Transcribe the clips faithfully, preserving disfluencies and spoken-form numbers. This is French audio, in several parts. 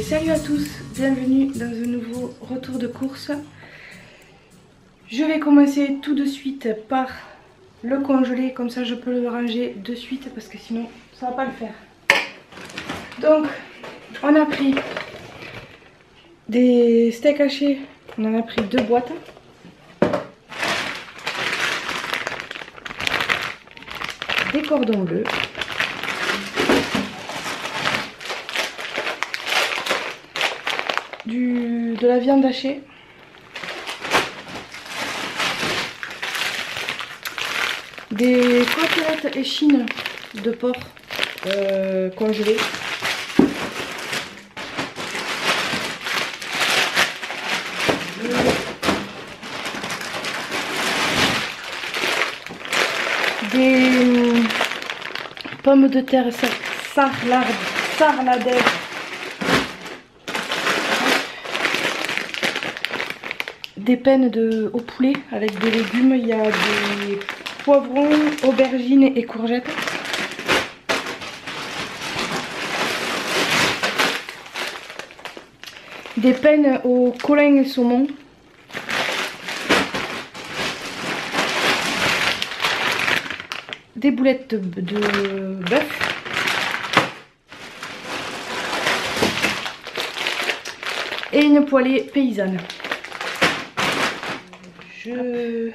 Salut à tous, bienvenue dans un nouveau retour de course. Je vais commencer tout de suite par le congeler, comme ça je peux le ranger de suite parce que sinon ça va pas le faire. Donc on a pris des steaks hachés, on en a pris deux boîtes. Des cordons bleus. Du, de la viande hachée. Des côtelettes échines de porc euh, congelées. Des euh, pommes de terre sarladaises. Des peines de, au poulet avec des légumes. Il y a des poivrons, aubergines et courgettes. Des peines au colin et saumon. Des boulettes de, de bœuf. Et une poêlée paysanne. Je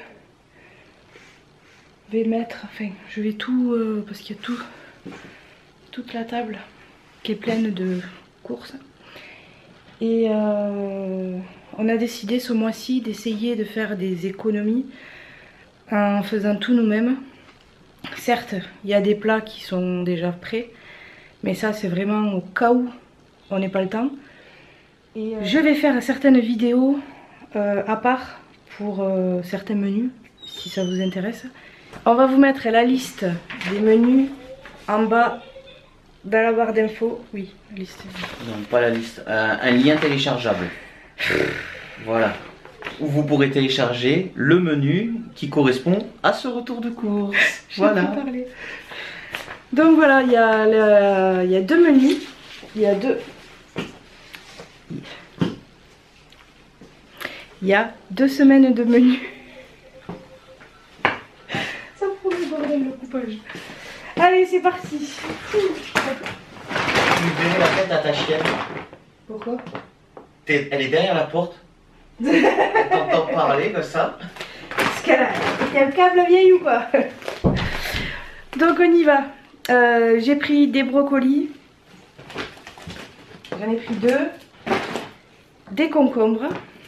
vais mettre, enfin je vais tout, euh, parce qu'il y a tout, toute la table qui est pleine de courses. Et euh, on a décidé ce mois-ci d'essayer de faire des économies en faisant tout nous-mêmes. Certes, il y a des plats qui sont déjà prêts, mais ça c'est vraiment au cas où on n'ait pas le temps. Et euh, je vais faire certaines vidéos euh, à part pour euh, certains menus, si ça vous intéresse. On va vous mettre la liste des menus en bas dans la barre d'infos. Oui, la liste. Non, pas la liste. Euh, un lien téléchargeable. Voilà. Où vous pourrez télécharger le menu qui correspond à ce retour de course. Voilà. Parler. Donc voilà, il y a le, il y a deux menus. Il y a deux. Il y a deux semaines de menu. Ça prend le bordel le coupage. Allez, c'est parti. Tu verrais la tête à ta chienne. Pourquoi? Elle est derrière la porte. Elle t'entend parler comme ça. Est-ce qu'elle a un câble vieille ou quoi? Donc on y va. Euh, J'ai pris des brocolis. J'en ai pris deux. Des concombres.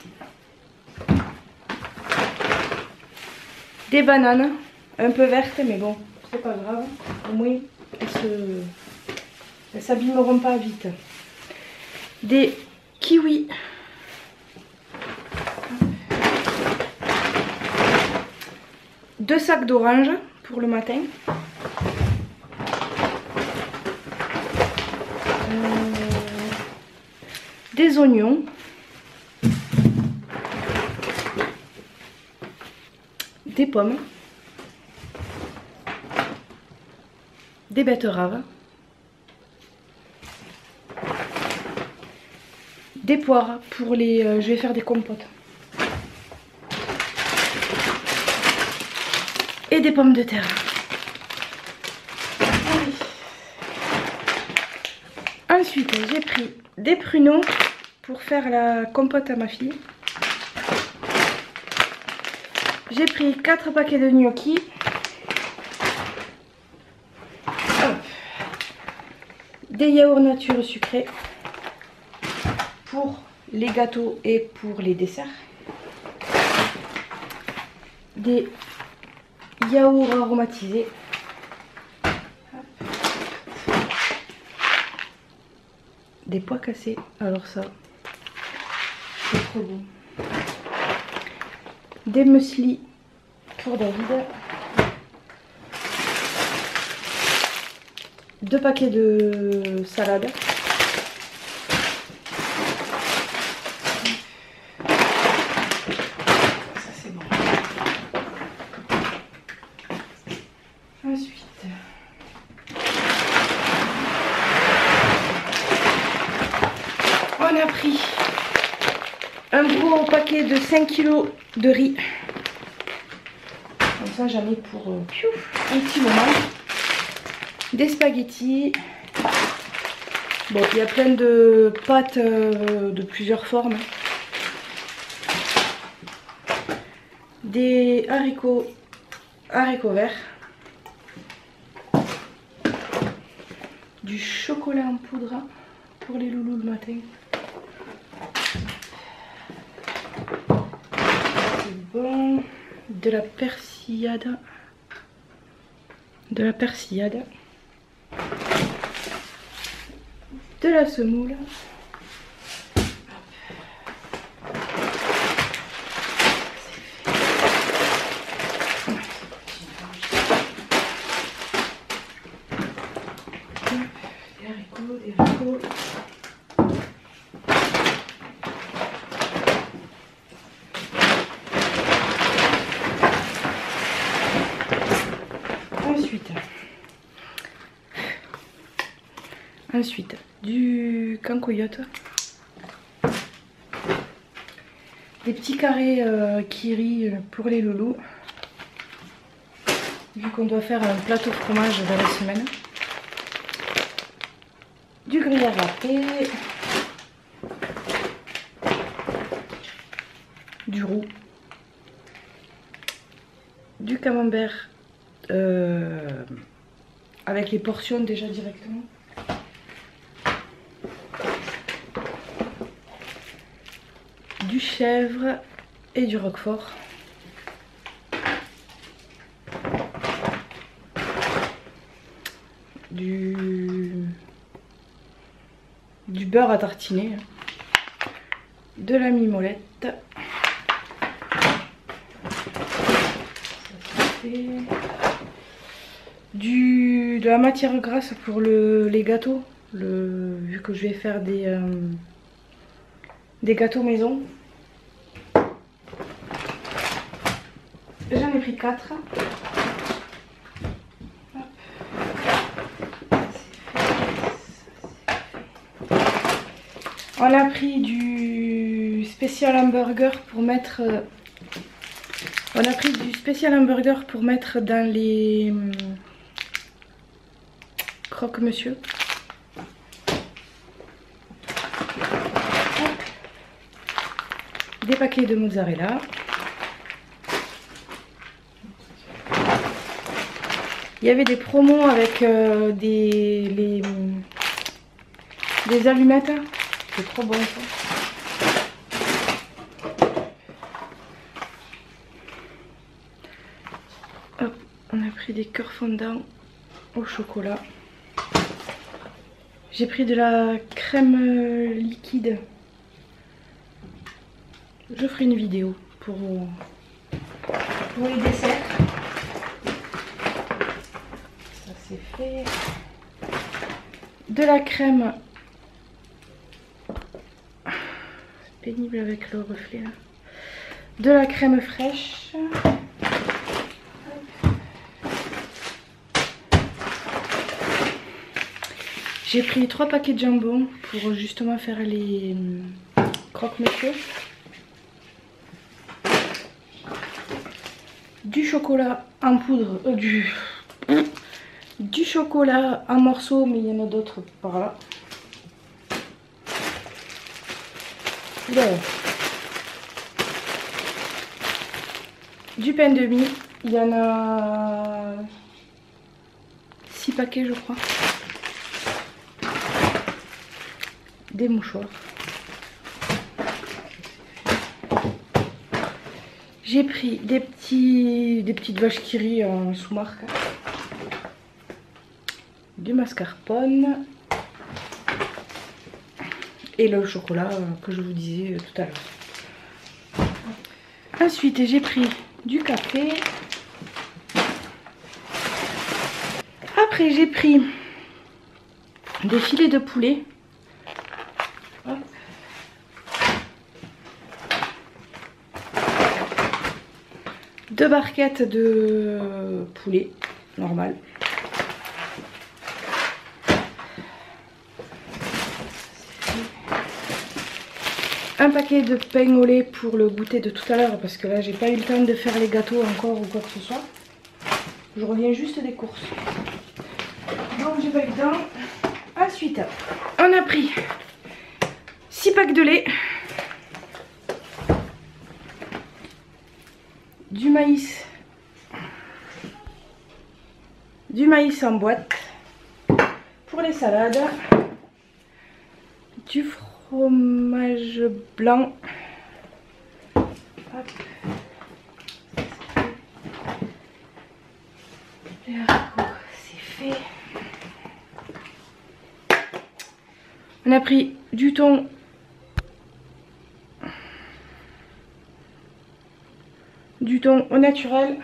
Des bananes, un peu vertes, mais bon, c'est pas grave. Au moins, elles se, elles s'abîmeront pas vite. Des kiwis. Deux sacs d'oranges pour le matin. Euh, des oignons. Des pommes, des betteraves, des poires pour les... Euh, je vais faire des compotes. Et des pommes de terre. Oui. Ensuite, j'ai pris des pruneaux pour faire la compote à ma fille. J'ai pris quatre paquets de gnocchis. Hop. Des yaourts nature sucrés pour les gâteaux et pour les desserts. Des yaourts aromatisés. Des pois cassés. Alors ça, c'est trop bon. Des muesli pour David. Deux paquets de salade. Ça c'est bon. Ensuite, un gros paquet de cinq kilos de riz. Comme ça j'en ai pour euh, piou, un petit moment. Des spaghettis. Bon, il y a plein de pâtes euh, de plusieurs formes. Des haricots, haricots verts. Du chocolat en poudre pour les loulous le matin. C'est bon. De la persillade. De la persillade. De la semoule. Des haricots, des haricots. Ensuite, ensuite du cancoyote, des petits carrés euh, kiri pour les loulous, vu qu'on doit faire un plateau fromage dans la semaine, du gruyère râpé, du roux, du camembert euh, avec les portions déjà directement, du chèvre et du roquefort, du, du beurre à tartiner, de la mimolette, ça c'est fait. Du, de la matière grasse pour le, les gâteaux, le, vu que je vais faire des, euh, des gâteaux maison. J'en ai pris quatre. On a pris du spécial hamburger pour mettre... On a pris du spécial hamburger pour mettre dans les hum, croque-monsieur. Des paquets de mozzarella. Il y avait des promos avec euh, des, les, des allumettes. C'est trop bon ça. Hop, on a pris des cœurs fondants au chocolat. J'ai pris de la crème liquide. Je ferai une vidéo pour, pour les desserts. Ça c'est fait. De la crème. C'est pénible avec le reflet là. De la crème fraîche. J'ai pris trois paquets de jambon pour justement faire les croque-monsieur. Du chocolat en poudre, euh, du, du chocolat en morceaux, mais il y en a d'autres par là. Bon. Du pain de mie, il y en a six paquets je crois. Des mouchoirs. J'ai pris des, petits, des petites vaches qui rient en sous-marque. Du mascarpone. Et le chocolat que je vous disais tout à l'heure. Ensuite, j'ai pris du café. Après, j'ai pris des filets de poulet. Hop. Deux barquettes de poulet normal. un paquet de pain au lait pour le goûter de tout à l'heure parce que là j'ai pas eu le temps de faire les gâteaux encore ou quoi que ce soit. Je reviens juste des courses. Donc j'ai pas eu le temps. Ensuite, on a pris six packs de lait, du maïs, du maïs en boîte pour les salades, du fromage blanc. Hop. Les haricots, c'est fait. On a pris du thon, du thon au naturel.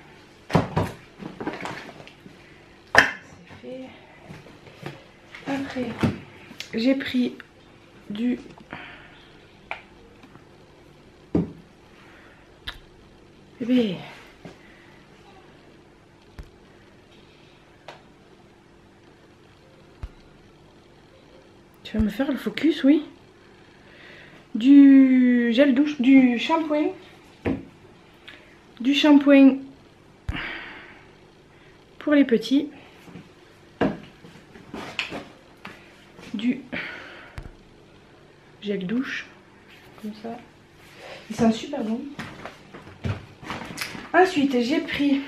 C'est fait. Après, j'ai pris du bébé. Tu vas me faire le focus, oui. Du gel douche, du shampoing. Du shampoing pour les petits. Du gel douche. Comme ça. Il sent super bon. Ensuite, j'ai pris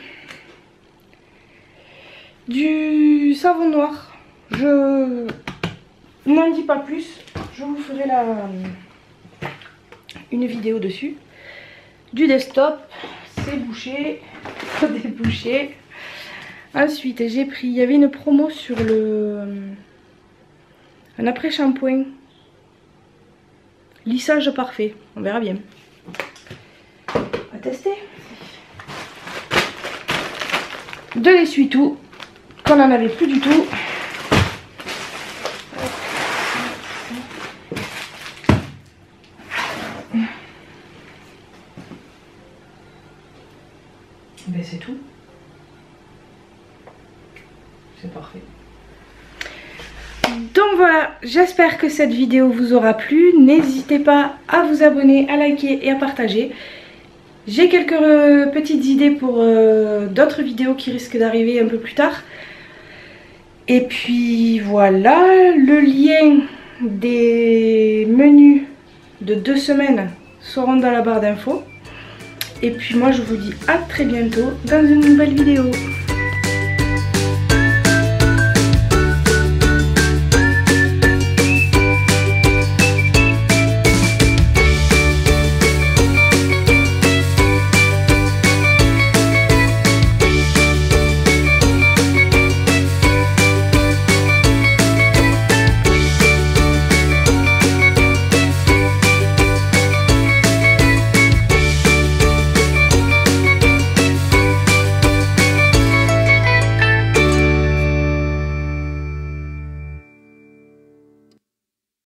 du savon noir. Je n'en dis pas plus. Je vous ferai la, une vidéo dessus. Du desktop. C'est bouché. Débouché. Ensuite, j'ai pris. Il y avait une promo sur le. Un après-shampoing. Lissage parfait. On verra bien. On va tester. De l'essuie-tout. Qu'on n'en avait plus du tout. Ben c'est tout. C'est parfait. Donc voilà, j'espère que cette vidéo vous aura plu. N'hésitez pas à vous abonner, à liker et à partager. J'ai quelques euh, petites idées pour euh, d'autres vidéos qui risquent d'arriver un peu plus tard. Et puis voilà, le lien des menus de deux semaines seront dans la barre d'infos. Et puis moi je vous dis à très bientôt dans une nouvelle vidéo.